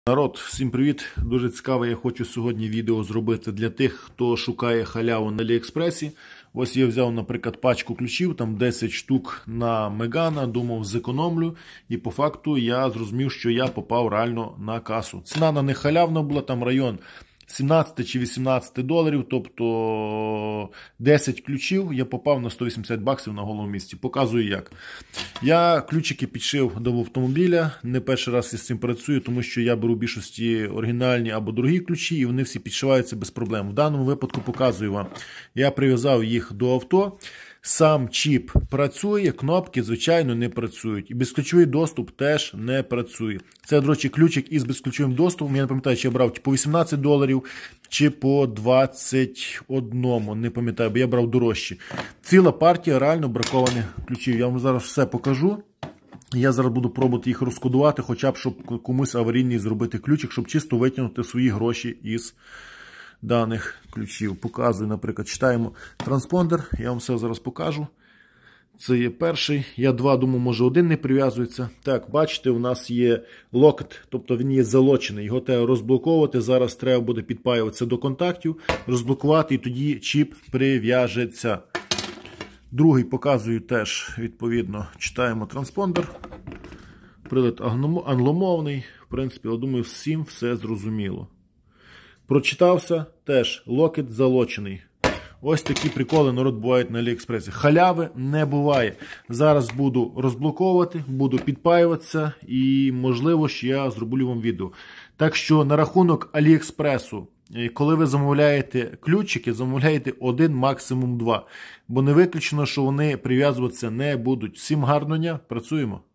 Народ, всім привіт! Дуже цікаве, я хочу сьогодні відео зробити для тих, хто шукає халяву на Аліекспресі. Ось я взяв, наприклад, пачку ключів, там 10 штук на Мегана, думав зекономлю. І по факту я зрозумів, що я попав реально на касу. Ціна на них халявна була, там район 17 чи 18 доларів, тобто 10 ключів, я попав на 180 баксів на голому місці. Показую як. Я ключики підшив до автомобіля, не перший раз я з цим працюю, тому що я беру в більшості оригінальні або дорогі ключі, і вони всі підшиваються без проблем. В даному випадку показую вам. Я прив'язав їх до авто. Сам чіп працює, кнопки, звичайно, не працюють. І безключовий доступ теж не працює. Це, до речі, ключик із безключовим доступом. Я не пам'ятаю, чи я брав по 18 доларів, чи по 21. Не пам'ятаю, бо я брав дорожчі. Ціла партія реально бракованих ключів. Я вам зараз все покажу. Я зараз буду пробувати їх розкодувати, хоча б, щоб комусь аварійний зробити ключик, щоб чисто витягнути свої гроші із даних ключів. Показую, наприклад, читаємо транспондер, я вам все зараз покажу. Це є перший, я два, думаю, може один не прив'язується. Так, бачите, у нас є локет, тобто він є залочений, його треба розблоковувати, зараз треба буде підпаюватися до контактів, розблокувати і тоді чіп прив'яжеться. Другий показую теж, відповідно, читаємо транспондер. Прилад англомовний, в принципі, я думаю, всім все зрозуміло. Прочитався, теж локет залочений. Ось такі приколи, народ, бувають на Аліекспресі. Халяви не буває. Зараз буду розблоковувати, буду підпаюватися і, можливо, що я зроблю вам відео. Так що на рахунок Аліекспресу, коли ви замовляєте ключики, замовляєте один, максимум два. Бо не виключено, що вони прив'язуватися не будуть. Всім гарного дня, працюємо.